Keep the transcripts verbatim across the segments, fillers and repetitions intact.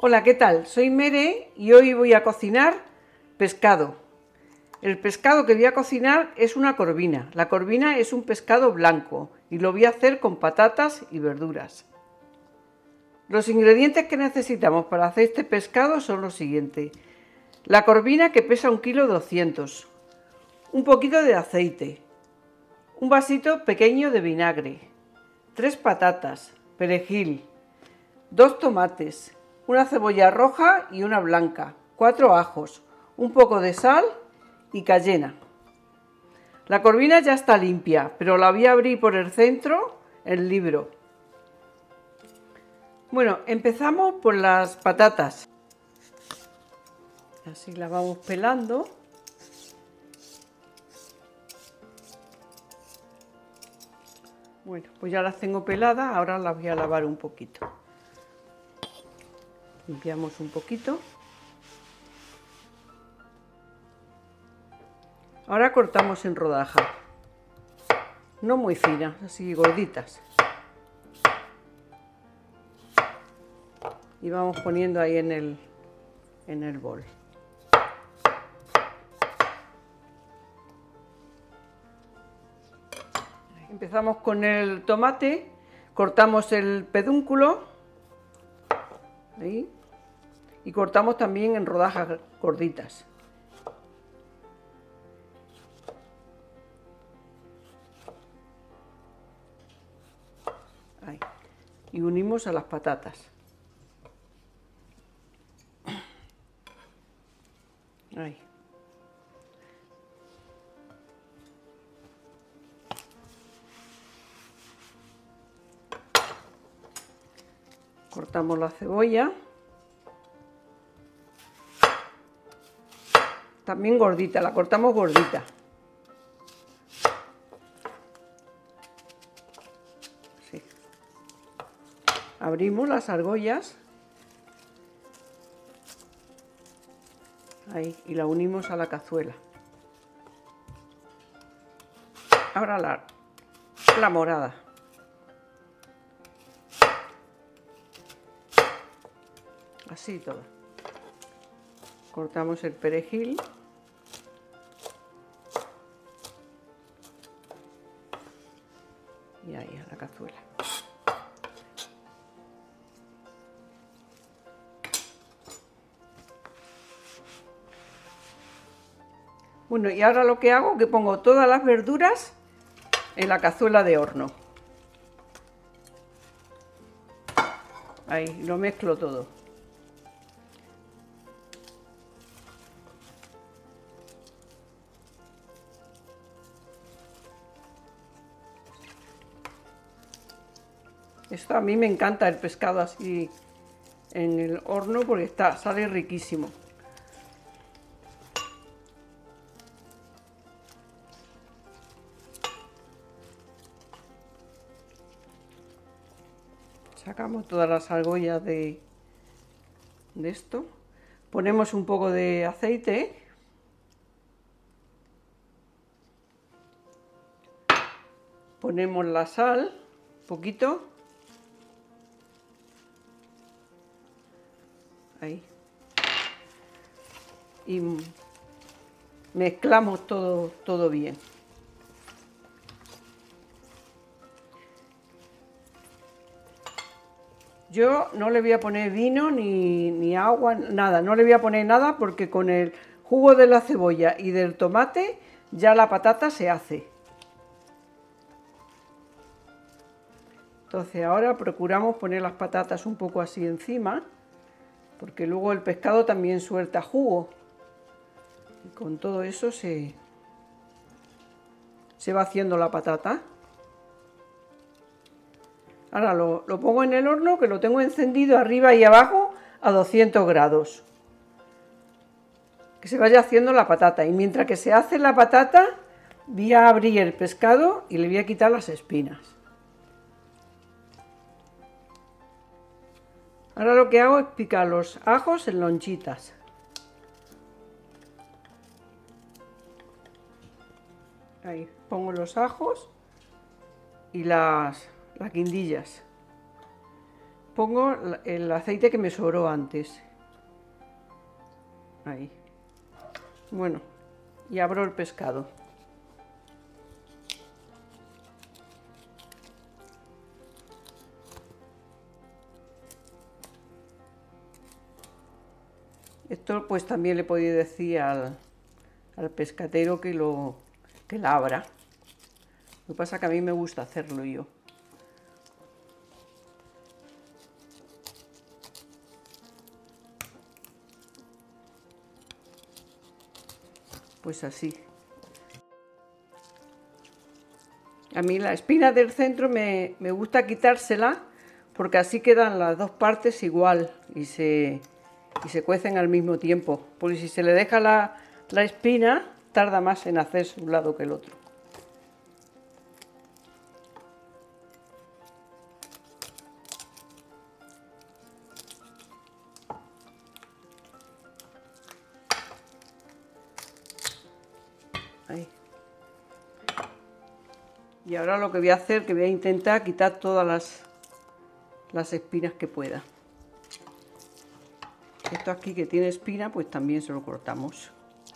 Hola, ¿qué tal? Soy Mere y hoy voy a cocinar pescado. El pescado que voy a cocinar es una corvina. La corvina es un pescado blanco y lo voy a hacer con patatas y verduras. Los ingredientes que necesitamos para hacer este pescado son los siguientes. La corvina, que pesa un kilo doscientos, un poquito de aceite, un vasito pequeño de vinagre, tres patatas, perejil, dos tomates, una cebolla roja y una blanca, cuatro ajos, un poco de sal y cayena. La corvina ya está limpia, pero la voy a abrir por el centro el libro. Bueno, empezamos por las patatas. Así las vamos pelando. Bueno, pues ya las tengo peladas, ahora las voy a lavar un poquito. Limpiamos un poquito. Ahora cortamos en rodajas, no muy finas, así gorditas. Y vamos poniendo ahí en el, en el bol. Empezamos con el tomate, cortamos el pedúnculo, ahí, y cortamos también en rodajas gorditas. Ahí. Y unimos a las patatas. Ahí. Cortamos la cebolla, también gordita, la cortamos gordita. Sí. Abrimos las argollas, ahí, y la unimos a la cazuela. Ahora la, la morada. Así todo. Cortamos el perejil. Y ahí a la cazuela. Bueno, y ahora lo que hago es que pongo todas las verduras en la cazuela de horno. Ahí, lo mezclo todo. Esto a mí me encanta, el pescado así en el horno, porque está, sale riquísimo. Sacamos todas las argollas de, de esto. Ponemos un poco de aceite. Ponemos la sal, un poquito. Ahí. Y mezclamos todo, todo bien. Yo no le voy a poner vino ni, ni agua, nada, no le voy a poner nada porque con el jugo de la cebolla y del tomate ya la patata se hace. Entonces ahora procuramos poner las patatas un poco así encima, porque luego el pescado también suelta jugo. Y con todo eso se, se va haciendo la patata. Ahora lo, lo pongo en el horno, que lo tengo encendido arriba y abajo a doscientos grados. Que se vaya haciendo la patata. Y mientras que se hace la patata, voy a abrir el pescado y le voy a quitar las espinas. Ahora lo que hago es picar los ajos en lonchitas. Ahí pongo los ajos y las, las guindillas. pongo el aceite que me sobró antes. Ahí. Bueno, y abro el pescado. Esto pues también le podía decir al, al pescatero que lo que la abra. Lo que pasa es que a mí me gusta hacerlo yo. Pues así. A mí la espina del centro me, me gusta quitársela porque así quedan las dos partes igual y se, y se cuecen al mismo tiempo. Porque si se le deja la, la espina, tarda más en hacerse un lado que el otro. Ahí. Y ahora lo que voy a hacer, que voy a intentar quitar todas las, las espinas que pueda. Esto aquí que tiene espina, pues también se lo cortamos.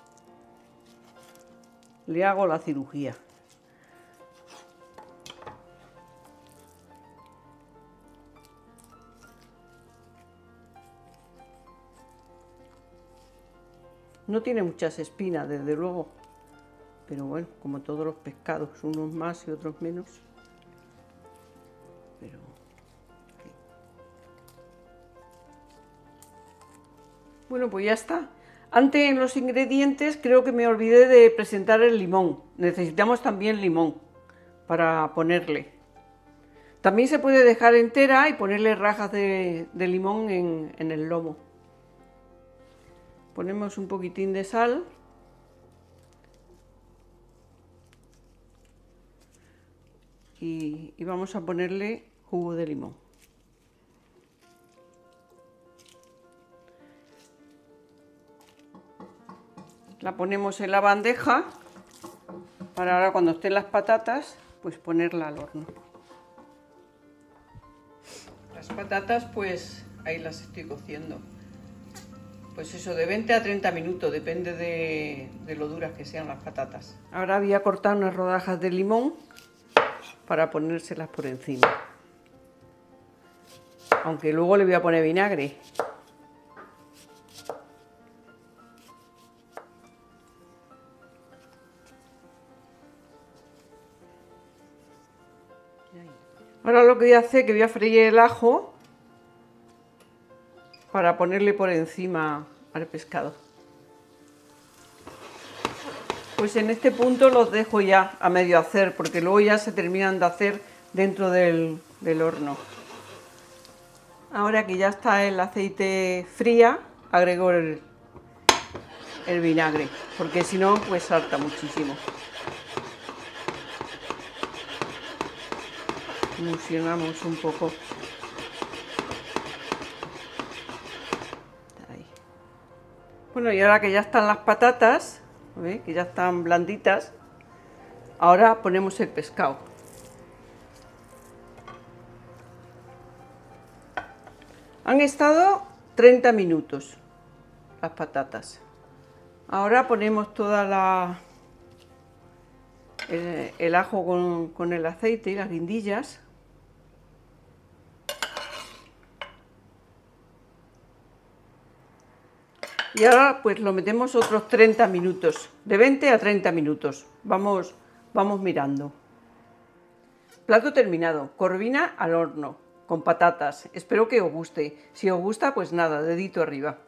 Le hago la cirugía. No tiene muchas espinas, desde luego. Pero bueno, como todos los pescados, unos más y otros menos. Pero... sí. Bueno, pues ya está. Antes en los ingredientes creo que me olvidé de presentar el limón. Necesitamos también limón para ponerle. También se puede dejar entera y ponerle rajas de, de limón en, en el lomo. Ponemos un poquitín de sal. Y, y vamos a ponerle jugo de limón. La ponemos en la bandeja para ahora cuando estén las patatas, pues ponerla al horno. Las patatas pues ahí las estoy cociendo. Pues eso, de veinte a treinta minutos, depende de, de lo duras que sean las patatas. Ahora voy a cortar unas rodajas de limón para ponérselas por encima. Aunque luego le voy a poner vinagre. Ahora lo que voy a hacer es que voy a freír el ajo para ponerle por encima al pescado. Pues en este punto los dejo ya a medio hacer, porque luego ya se terminan de hacer dentro del, del horno. Ahora que ya está el aceite fría, agrego el, el vinagre, porque si no, pues salta muchísimo. Emulsionamos un poco. Ahí. Bueno, y ahora que ya están las patatas, ¿veis? Que ya están blanditas, ahora ponemos el pescado. Han estado treinta minutos las patatas. Ahora ponemos toda la el, el ajo con, con el aceite y las guindillas. Y ahora pues lo metemos otros treinta minutos, de veinte a treinta minutos. Vamos, vamos mirando. Plato terminado, corvina al horno, con patatas. Espero que os guste. Si os gusta, pues nada, dedito arriba.